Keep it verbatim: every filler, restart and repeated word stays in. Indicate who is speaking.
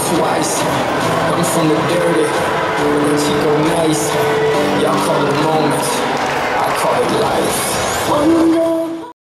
Speaker 1: twice. I'm from the dirty, the Chico nice. Y'all call it moments, I call it life.